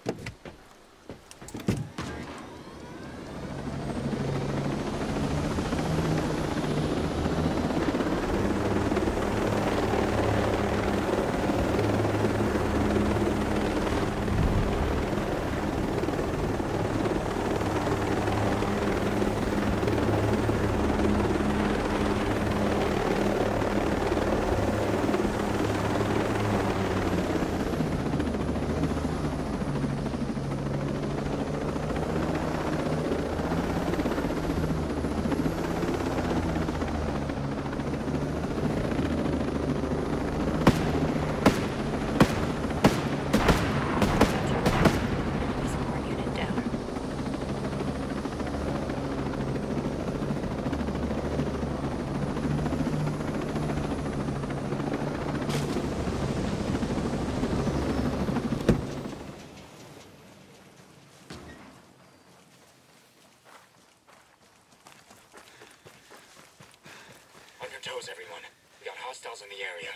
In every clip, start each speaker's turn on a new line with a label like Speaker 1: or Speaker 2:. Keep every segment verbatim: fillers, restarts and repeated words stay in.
Speaker 1: Toes, everyone. We got hostiles in the area.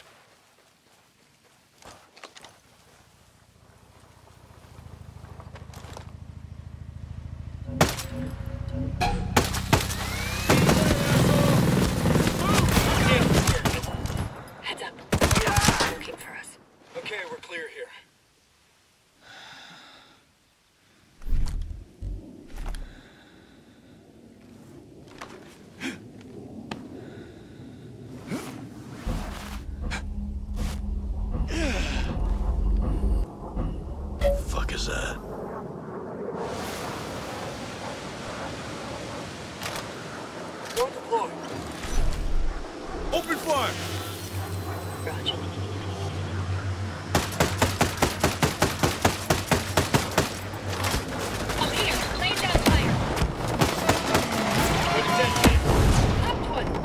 Speaker 2: Heads up. Looking for us.
Speaker 1: Okay, we're clear here.
Speaker 3: Fuck is that?
Speaker 1: Don't deploy.
Speaker 3: Open fire!
Speaker 2: Roger. Up here. Laying down fire. Up to one.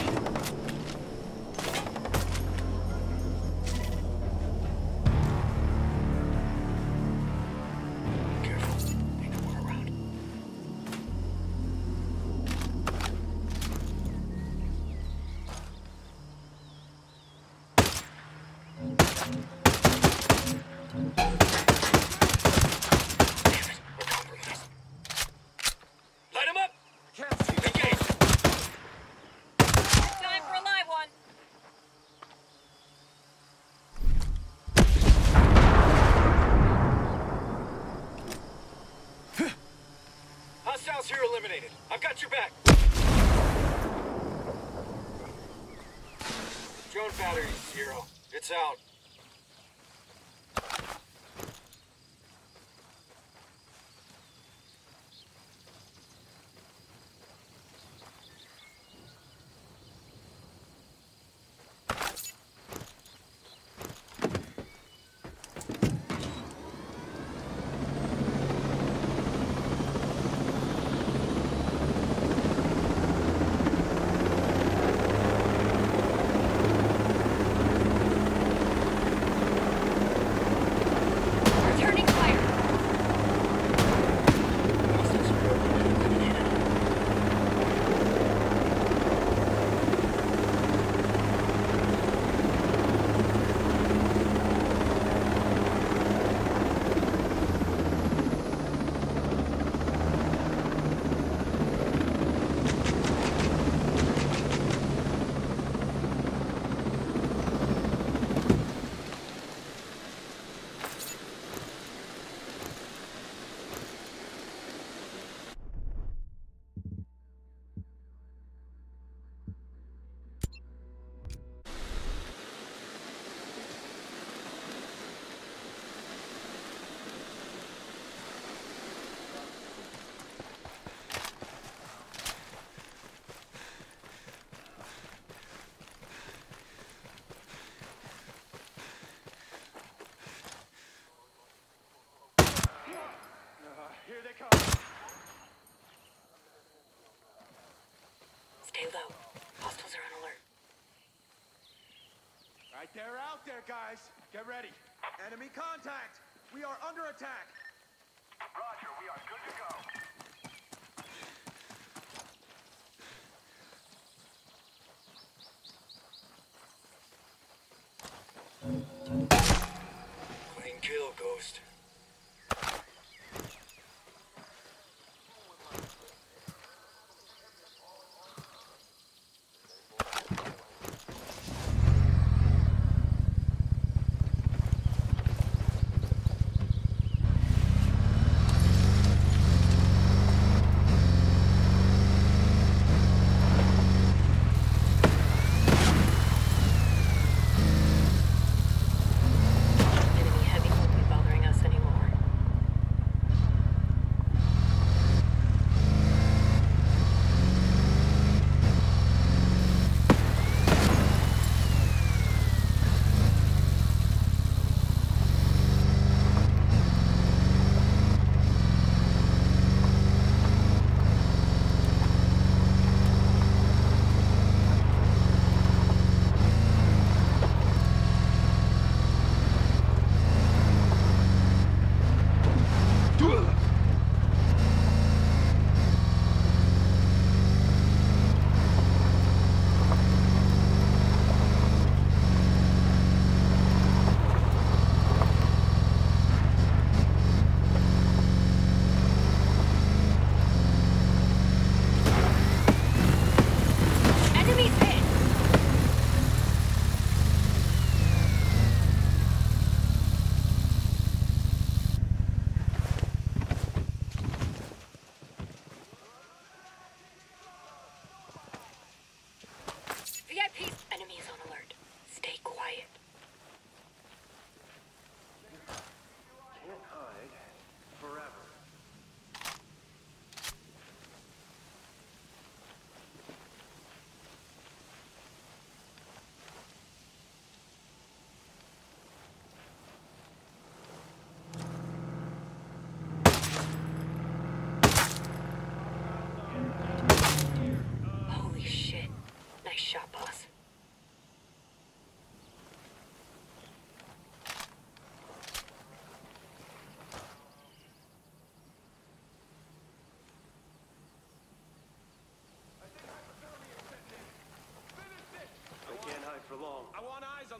Speaker 1: Hostiles here eliminated. I've got your back. Drone battery zero. It's out.
Speaker 3: Here they come.
Speaker 2: Stay low. Hostiles are on alert.
Speaker 3: Right, they're out there, guys. Get ready. Enemy contact. We are under attack.
Speaker 4: Roger, we are good to go.
Speaker 1: Clean kill, Ghost.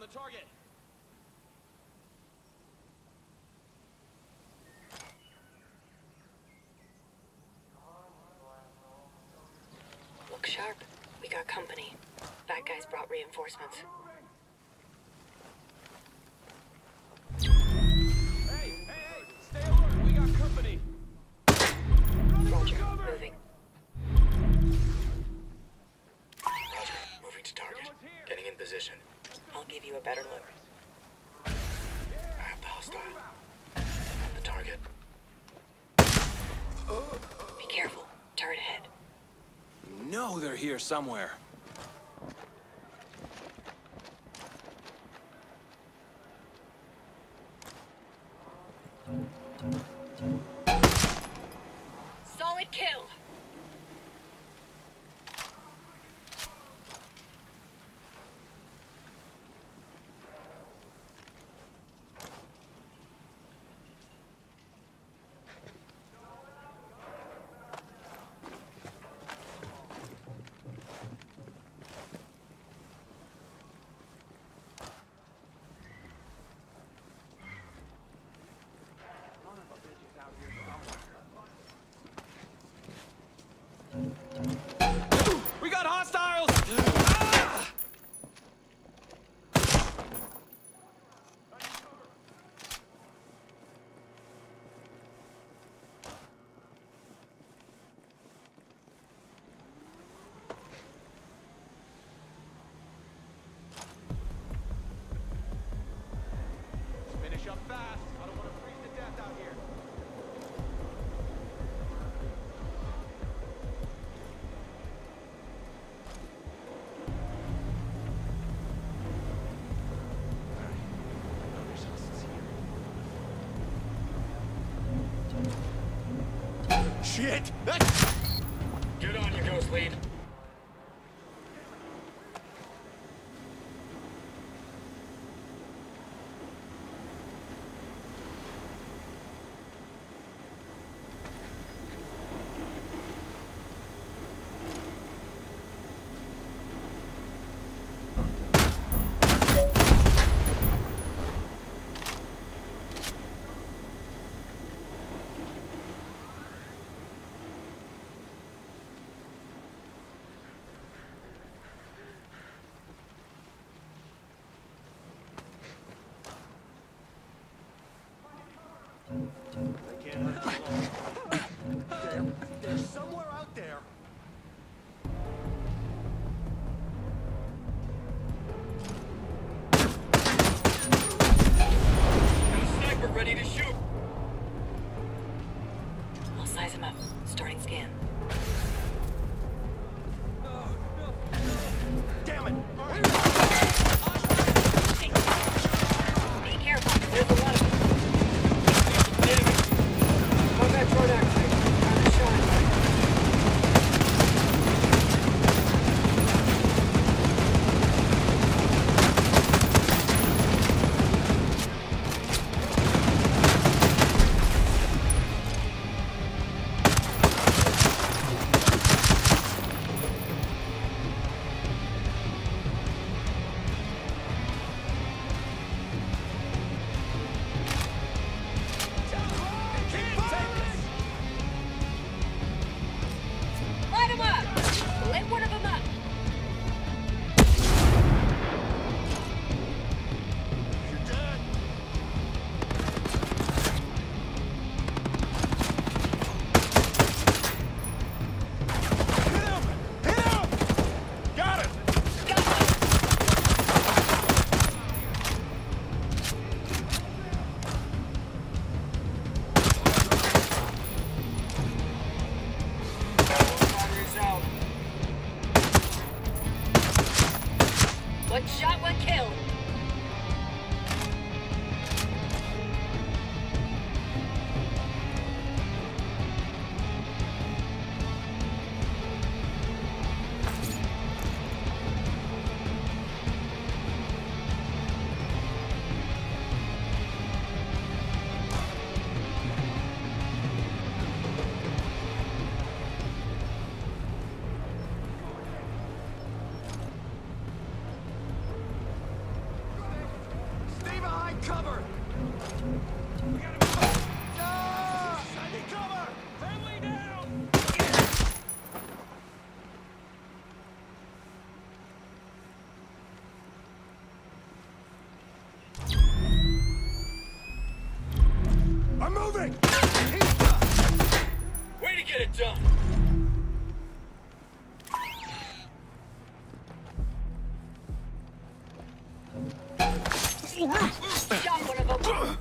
Speaker 3: the target.
Speaker 2: Look sharp. We got company. Bad guys brought reinforcements.
Speaker 3: Hey, hey, hey! Stay alert! We got company!
Speaker 2: Roger. Moving.
Speaker 1: Roger. Moving to target. Getting in position.
Speaker 2: I'll give you a better look.
Speaker 1: I have the hostile. The target.
Speaker 2: Be careful. Turret ahead.
Speaker 3: No, they're here somewhere.
Speaker 2: Solid kill.
Speaker 3: We got hostiles! Ah! Finish up fast. I don't want to freeze to death out here. Shit! That's...
Speaker 1: Get on, you ghost lead.
Speaker 3: I can't hurt you long. They're, they're somewhere out there.
Speaker 1: Got a sniper ready to shoot.
Speaker 2: I'll size him up. Starting scan.
Speaker 3: Damn it!
Speaker 2: Be careful. There's a lot of them.
Speaker 1: Damn it. Come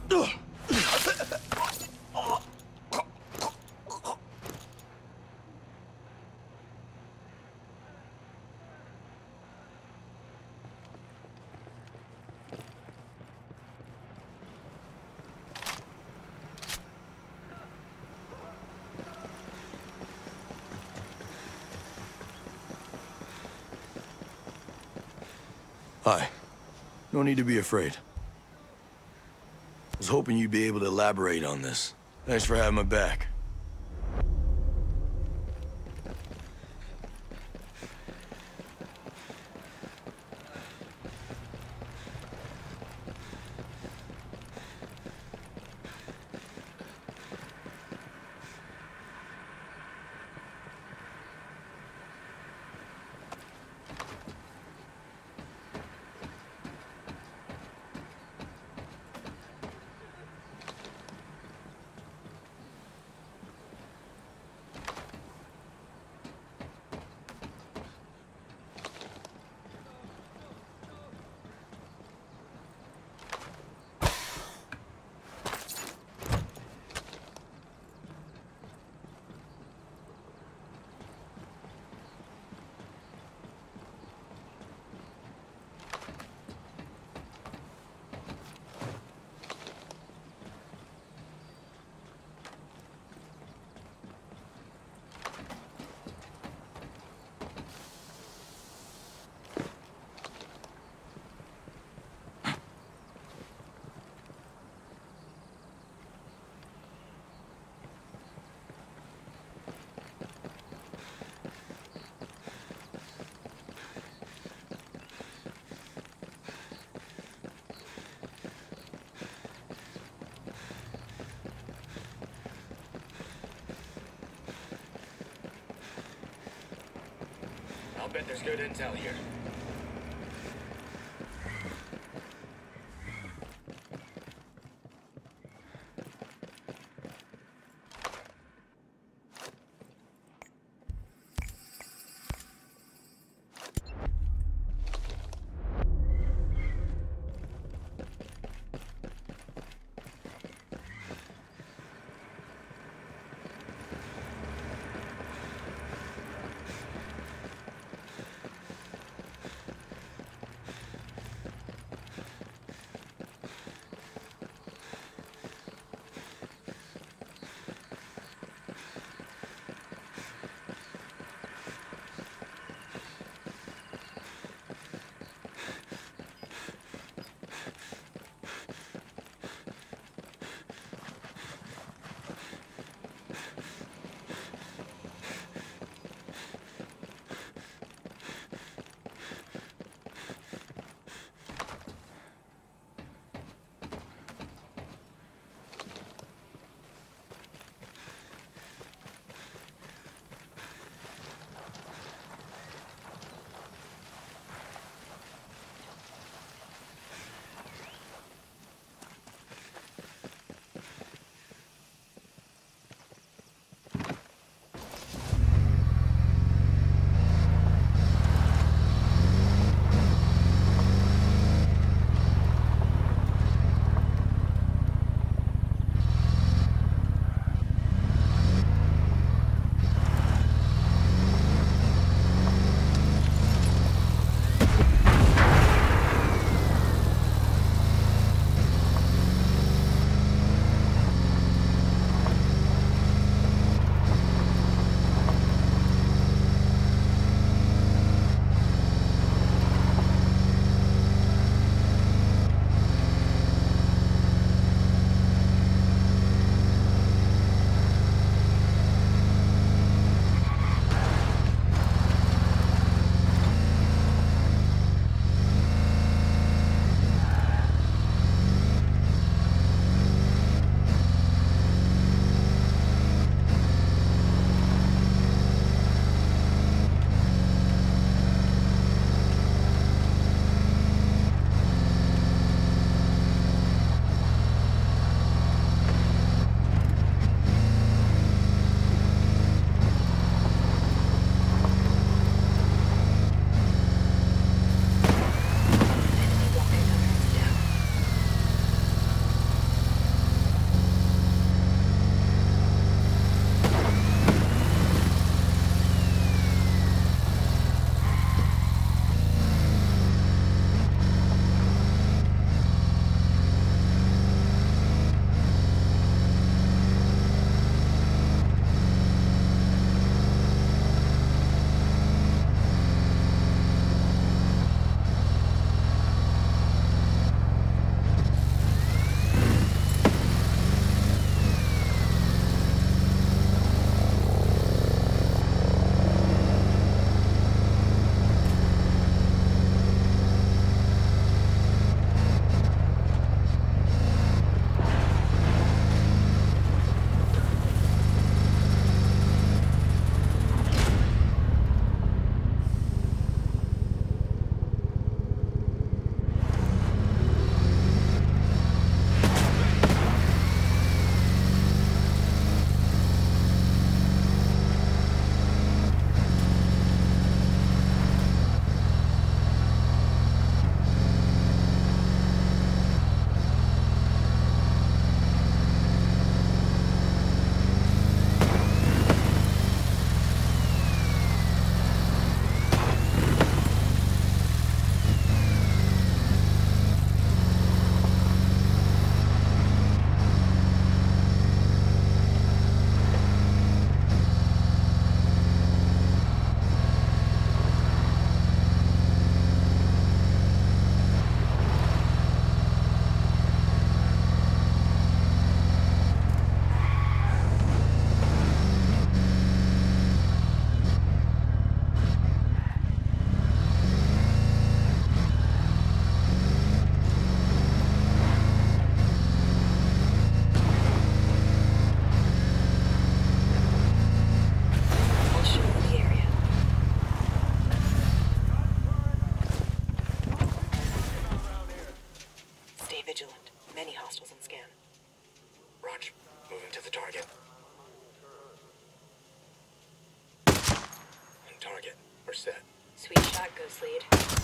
Speaker 5: Hi. No need to be afraid. I was hoping you'd be able to elaborate on this. Thanks for having my back.
Speaker 1: I'll bet there's good intel here.
Speaker 2: rifles and scan.
Speaker 1: Roger. Moving to the target. On target. We're set.
Speaker 2: Sweet shot, Ghost Lead.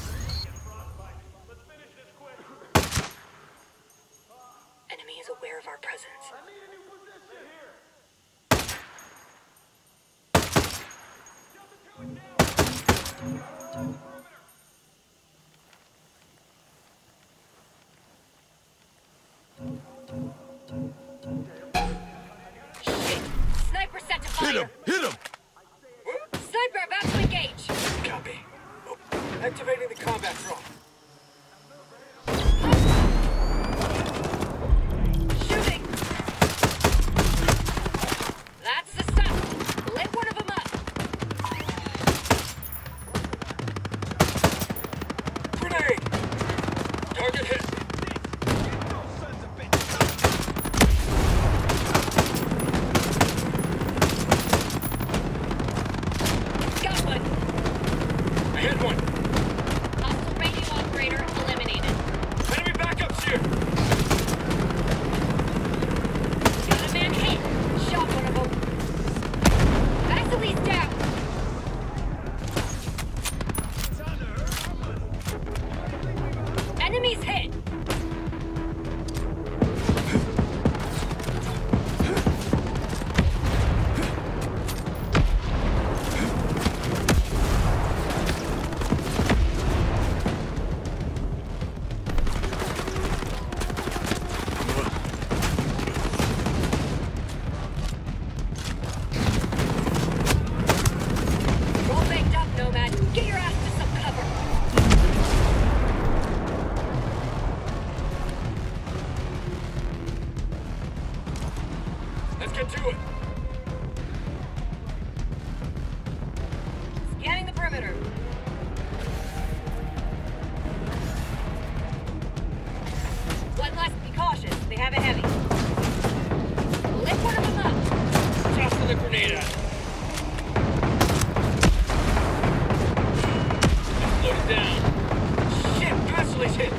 Speaker 2: Enemy is aware of our presence. Shit! Sniper set to fire!
Speaker 5: Hit him! Hit him!
Speaker 2: Sniper about to engage!
Speaker 1: Copy. Oh. Activating the combat drone.
Speaker 2: Shooting! That's the stuff! Lit one of them up!
Speaker 1: Grenade! Target hit.
Speaker 2: Got one!
Speaker 1: I hit one.
Speaker 2: Hostile radio operator eliminated.
Speaker 1: Enemy backups here.
Speaker 2: Got a man hit! Shot one of them. Vasily's down! Enemies hit! All baked up, Nomad. Get your ass to some cover.
Speaker 1: Let's get to it.
Speaker 2: Scanning the perimeter. One less, be cautious. They have a heavy. Lit one of them up.
Speaker 1: Tossing the grenade out. Load it down. Shit, Vassily's hit.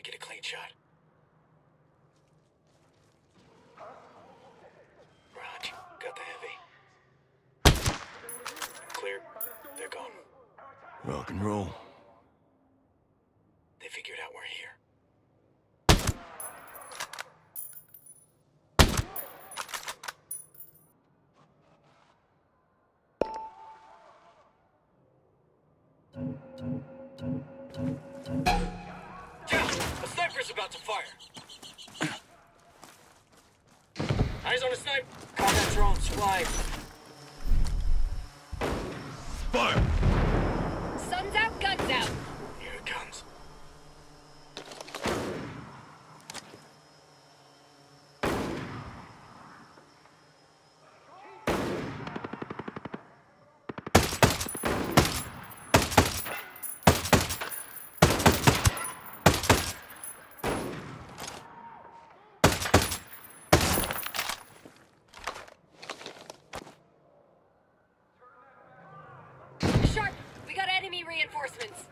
Speaker 1: get a clean shot. Raj, got the heavy. Clear. They're gone.
Speaker 5: Rock and roll.
Speaker 1: They figured out we're here. Jeff, a sniper's about to fire. Eyes on a snipe. Combat drones flying.
Speaker 5: Fire!
Speaker 2: Sun's out, guns out.
Speaker 1: Here it comes.
Speaker 2: Sharp, we got enemy reinforcements.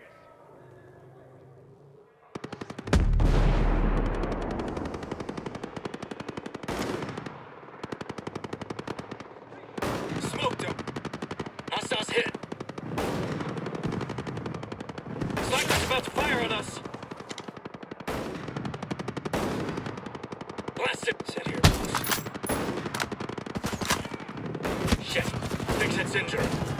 Speaker 1: Smoked him. Hostiles hit. Sniper's about to fire on us. Blast it. Sit here, boss. Shit. Big Hit's injured.